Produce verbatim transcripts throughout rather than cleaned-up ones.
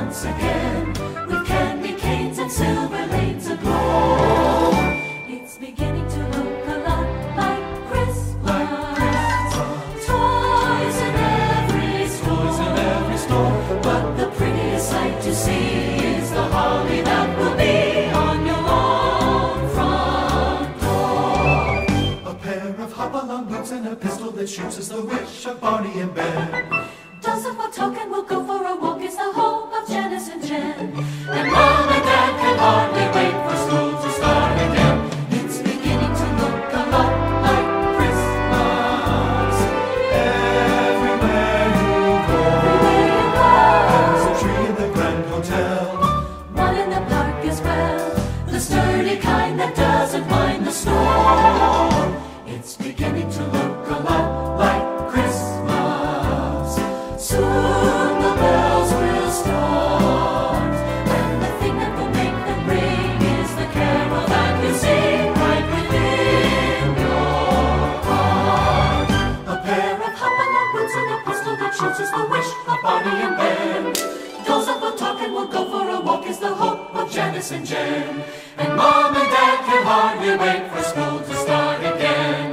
once again, with candy canes and silver lanes aglow. It's beginning to look a lot like Christmas. Like Christmas. Toys in every store, toys in every store. But the prettiest sight to see is the holly that will be on your own front door. A pair of hop-along boots and a pistol that shoots is the wish of Barney and Ben. Doesn't what token we'll go for a walk is the hope of Janice and Jen. And Mom and Dad can hardly wait for school to start again. It's beginning to look a lot like Christmas. Everywhere you go, everywhere you go, there's a tree in the Grand Hotel, one in the park as well, the sturdy kind that doesn't mind the snow. It's beginning to look a lot like Christmas. Soon the bells will start, and the thing that will make them ring is the carol that you sing right within your heart. A pair of hop-along boots and a pistol that shoots is the wish of Barney and Ben. Dolls that will talk and will go for a walk is the hope of Janice and Jen. And Mom and Dad can hardly wait for school to start again.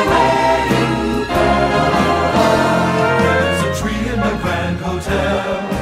Hotel.